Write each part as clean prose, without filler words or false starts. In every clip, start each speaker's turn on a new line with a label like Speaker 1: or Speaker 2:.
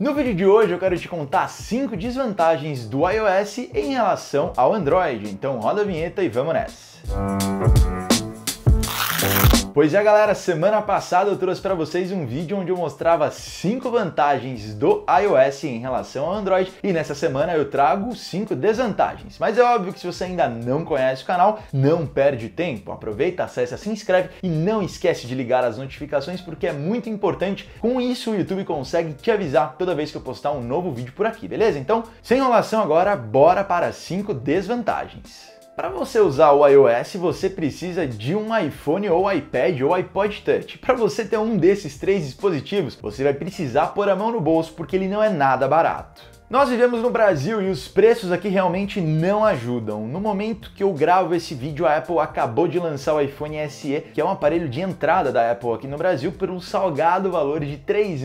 Speaker 1: No vídeo de hoje eu quero te contar 5 desvantagens do iOS em relação ao Android, então roda a vinheta e vamos nessa! Pois é, galera, semana passada eu trouxe para vocês um vídeo onde eu mostrava 5 vantagens do iOS em relação ao Android e nessa semana eu trago 5 desvantagens. Mas é óbvio que se você ainda não conhece o canal, não perde tempo, aproveita, acessa, se inscreve e não esquece de ligar as notificações porque é muito importante. Com isso o YouTube consegue te avisar toda vez que eu postar um novo vídeo por aqui, beleza? Então, sem enrolação agora, bora para 5 desvantagens. Para você usar o iOS, você precisa de um iPhone ou iPad ou iPod Touch. Para você ter um desses 3 dispositivos, você vai precisar pôr a mão no bolso porque ele não é nada barato. Nós vivemos no Brasil e os preços aqui realmente não ajudam. No momento que eu gravo esse vídeo, a Apple acabou de lançar o iPhone SE, que é um aparelho de entrada da Apple aqui no Brasil, por um salgado valor de R$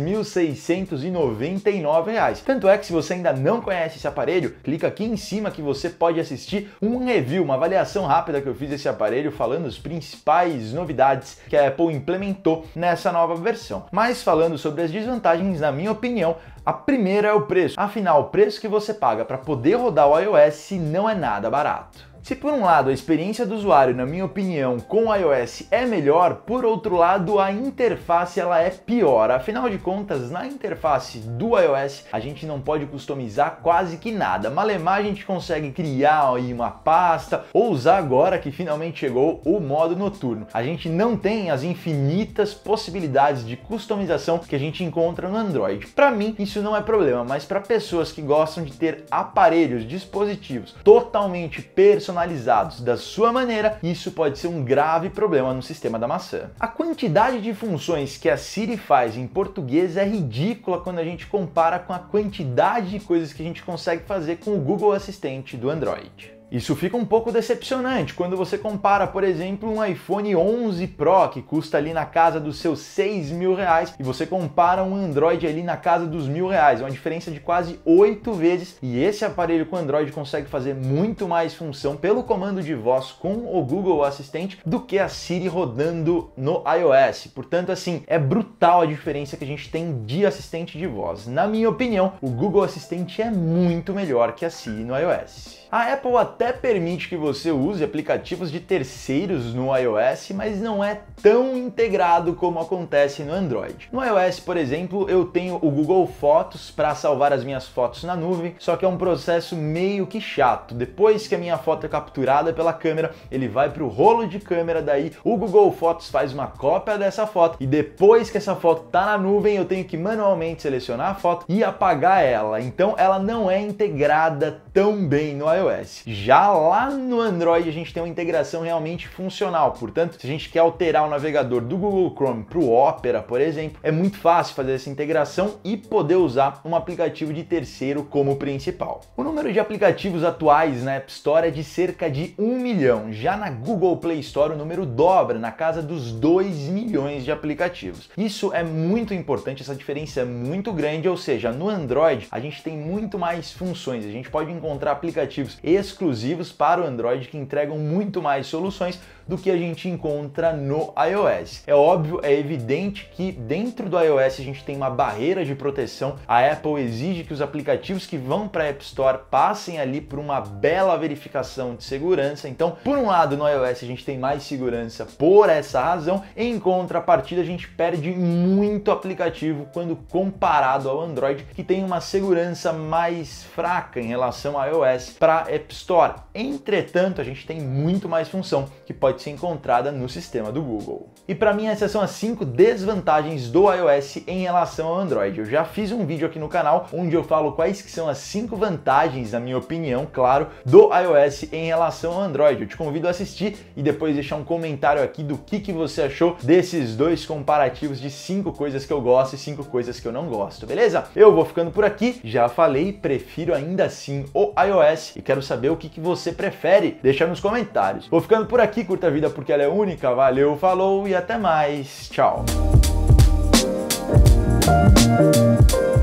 Speaker 1: 3.699. Tanto é que se você ainda não conhece esse aparelho, clica aqui em cima que você pode assistir um review, uma avaliação rápida que eu fiz desse aparelho, falando as principais novidades que a Apple implementou nessa nova versão. Mas falando sobre as desvantagens, na minha opinião, a primeira é o preço. Afinal, o preço que você paga para poder rodar o iOS não é nada barato. Se por um lado a experiência do usuário, na minha opinião, com o iOS é melhor, por outro lado a interface ela é pior. Afinal de contas, na interface do iOS a gente não pode customizar quase que nada. Malemar a gente consegue criar aí uma pasta ou usar agora que finalmente chegou o modo noturno. A gente não tem as infinitas possibilidades de customização que a gente encontra no Android. Para mim isso não é problema, mas para pessoas que gostam de ter aparelhos, dispositivos totalmente personalizados da sua maneira, isso pode ser um grave problema no sistema da maçã. A quantidade de funções que a Siri faz em português é ridícula quando a gente compara com a quantidade de coisas que a gente consegue fazer com o Google Assistente do Android. Isso fica um pouco decepcionante quando você compara, por exemplo, um iPhone 11 Pro que custa ali na casa dos seus R$ 6.000 e você compara um Android ali na casa dos R$ 1.000, uma diferença de quase 8 vezes, e esse aparelho com Android consegue fazer muito mais função pelo comando de voz com o Google Assistente do que a Siri rodando no iOS. Portanto, assim, é brutal a diferença que a gente tem de assistente de voz. Na minha opinião, o Google Assistente é muito melhor que a Siri no iOS. A Apple até permite que você use aplicativos de terceiros no iOS, mas não é tão integrado como acontece no Android. No iOS, por exemplo, eu tenho o Google Fotos para salvar as minhas fotos na nuvem, só que é um processo meio que chato. Depois que a minha foto é capturada pela câmera, ele vai para o rolo de câmera, daí o Google Fotos faz uma cópia dessa foto e depois que essa foto está na nuvem, eu tenho que manualmente selecionar a foto e apagar ela. Então ela não é integrada tão bem no iOS. Já lá no Android a gente tem uma integração realmente funcional, portanto, se a gente quer alterar o navegador do Google Chrome para o Opera, por exemplo, é muito fácil fazer essa integração e poder usar um aplicativo de terceiro como principal. O número de aplicativos atuais na App Store é de cerca de 1 milhão, já na Google Play Store o número dobra, na casa dos 2 milhões de aplicativos. Isso é muito importante, essa diferença é muito grande, ou seja, no Android a gente tem muito mais funções, a gente pode encontrar aplicativos exclusivos para o Android que entregam muito mais soluções do que a gente encontra no iOS. É óbvio, é evidente que dentro do iOS a gente tem uma barreira de proteção. A Apple exige que os aplicativos que vão para a App Store passem ali por uma bela verificação de segurança. Então, por um lado, no iOS a gente tem mais segurança por essa razão, em contrapartida a gente perde muito aplicativo quando comparado ao Android, que tem uma segurança mais fraca em relação ao iOS para a App Store. Entretanto, a gente tem muito mais função que pode ser encontrada no sistema do Google. E para mim essas são as 5 desvantagens do iOS em relação ao Android. Eu já fiz um vídeo aqui no canal onde eu falo quais que são as 5 vantagens, na minha opinião, claro, do iOS em relação ao Android. Eu te convido a assistir e depois deixar um comentário aqui do que você achou desses dois comparativos de 5 coisas que eu gosto e 5 coisas que eu não gosto, beleza? Eu vou ficando por aqui, já falei, prefiro ainda assim o iOS e quero saber o que você prefere, deixa nos comentários. Vou ficando por aqui, curta a vida porque ela é única, valeu, falou e até mais, tchau!